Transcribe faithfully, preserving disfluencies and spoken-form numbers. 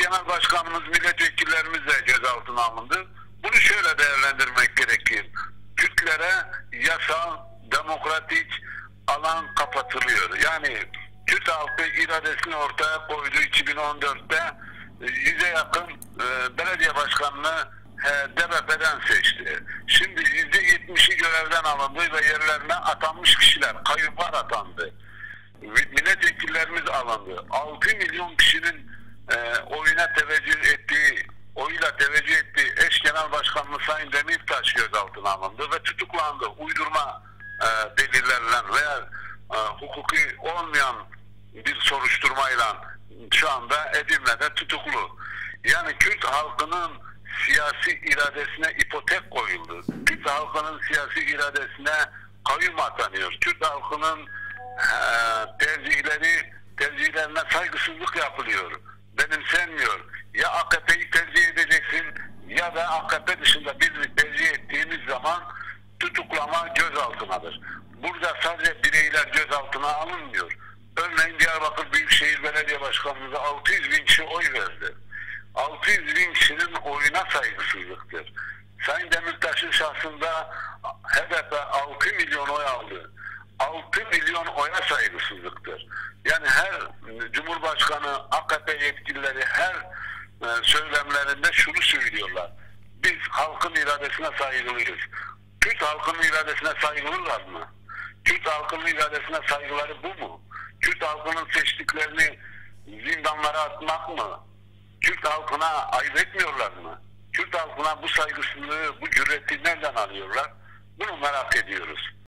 genel başkanımız, milletvekillerimiz de gözaltına alındı. Bunu şöyle değerlendirmek gerekir. Kürtlere yasal, demokratik alan kapatılıyor. Yani Kürt halkı iradesini ortaya koydu iki bin on dörtte. Yüze yakın e, belediye başkanını e, D B P'den seçti. Şimdi yüzde yetmişi görevden alındı ve yerlerine atanmış kişiler, kayıplar atandı. Milletvekillerimiz alındı. altı milyon kişinin e, oyuna teveccüh ettiği, oyuyla teveccüh ettiği eş genel başkanımız Sayın Demirtaş gözaltına alındı ve tutuklandı. Uydurma e, delillerle veya e, hukuki olmayan bir soruşturmayla şu anda Edirne'de tutuklu. Yani Kürt halkının siyasi iradesine ipotek koyuldu. Kürt halkının siyasi iradesine kayyum atanıyor. Kürt halkının e, tercihleri tercihlerine saygısızlık yapılıyor. Benimsenmiyor. Ya A K P'yi tercih edeceksin ya da A K P dışında birini tercih ettiğimiz zaman tutuklama gözaltınadır. Burada sadece bireyler gözaltına alınmıyor. Örneğin Diyarbakır Büyükşehir Belediye Başkanımıza altı yüz bin kişi oy verdi. altı yüz bin kişinin oyuna saygısızlıktır. Sayın Demirtaş'ın şahsında H D P altı milyon oy aldı. altı milyon oya saygısızlıktır. Yani her Cumhurbaşkanı, A K P yetkilileri her e, söylemlerinde şunu söylüyorlar. Biz halkın iradesine saygılıyız. Kürt halkının iradesine saygılılar mı? Kürt halkının iradesine saygıları bu mu? Kürt halkının seçtiklerini zindanlara atmak mı? Kürt halkına ayıp etmiyorlar mı? Kürt halkına bu saygısızlığı, bu cüreti nereden alıyorlar? Bunu merak ediyoruz.